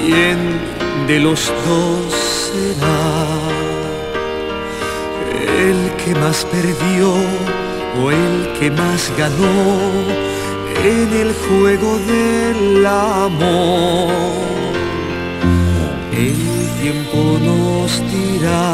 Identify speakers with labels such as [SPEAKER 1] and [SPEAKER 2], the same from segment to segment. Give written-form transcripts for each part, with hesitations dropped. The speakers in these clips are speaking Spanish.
[SPEAKER 1] ¿Quién de los dos será el que más perdió o el que más ganó en el juego del amor? El tiempo nos dirá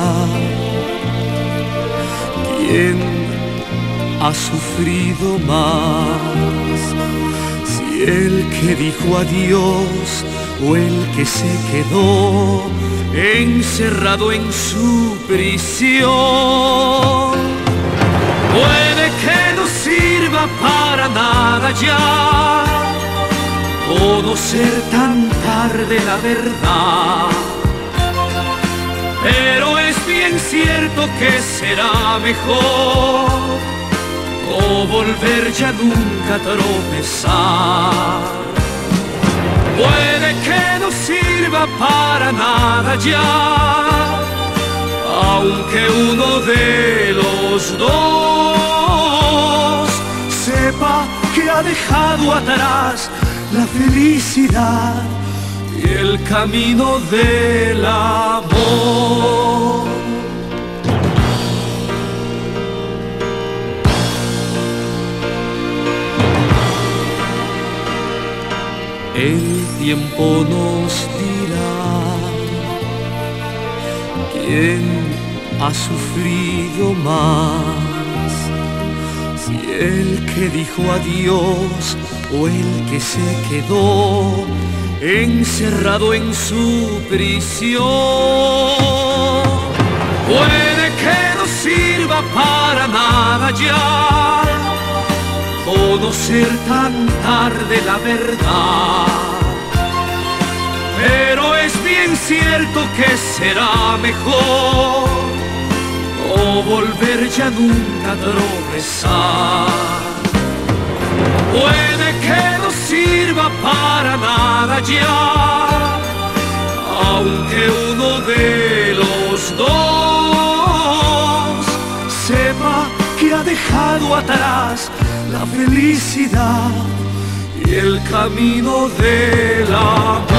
[SPEAKER 1] quién ha sufrido más, si el que dijo adiós o el que se quedó encerrado en su prisión. Puede que no sirva para nada ya conocer tan tarde la verdad, pero es bien cierto que será mejor no volver ya nunca a tropezar. Puede que no sirva para nada ya, aunque uno de los dos sepa que ha dejado atrás la felicidad y el camino del amor. El tiempo nos dirá quién ha sufrido más, si el que dijo adiós o el que se quedó encerrado en su prisión. Puede que no sirva para nada ya conocer tan tarde la verdad, pero es bien cierto que será mejor no volver ya nunca a tropezar. Puede que no sirva para nada ya, aunque uno de los dos sepa que ha dejado atrás la felicidad y el camino del amor.